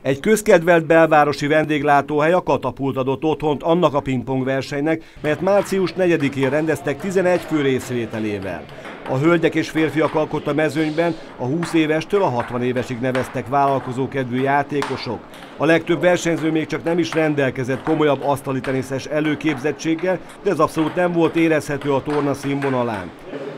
Egy közkedvelt belvárosi vendéglátóhely a Katapult adott otthont annak a pingpong versenynek, melyet március 4-én rendeztek 11 fő részvételével. A hölgyek és férfiak alkotta mezőnyben a 20 évestől a 60 évesig neveztek vállalkozókedvű játékosok. A legtöbb versenyző még csak nem is rendelkezett komolyabb asztaliteniszes előképzettséggel, de ez abszolút nem volt érezhető a torna színvonalán.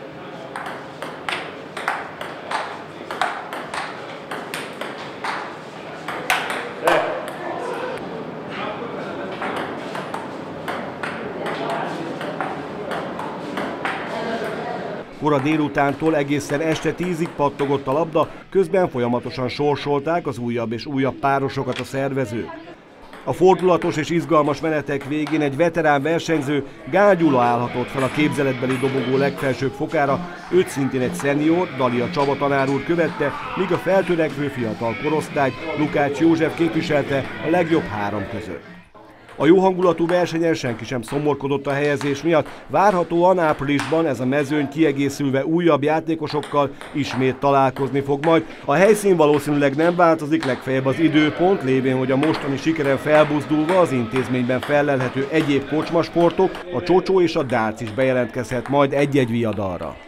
Kora délutántól egészen este 10-ig pattogott a labda, közben folyamatosan sorsolták az újabb és újabb párosokat a szervezők. A fordulatos és izgalmas menetek végén egy veterán versenyző, Gál Gyula állhatott fel a képzeletbeli dobogó legfelsőbb fokára, őt szintén egy szenior, Dalia Csaba tanár úr követte, míg a feltörekvő fiatal korosztályt Lukács József képviselte a legjobb három között. A jó hangulatú versenyen senki sem szomorkodott a helyezés miatt, várhatóan áprilisban ez a mezőny kiegészülve újabb játékosokkal ismét találkozni fog majd. A helyszín valószínűleg nem változik, legfeljebb az időpont, lévén, hogy a mostani sikeren felbuzdulva az intézményben fellelhető egyéb kocsmasportok, a csocsó és a dárc is bejelentkezhet majd egy-egy viadalra.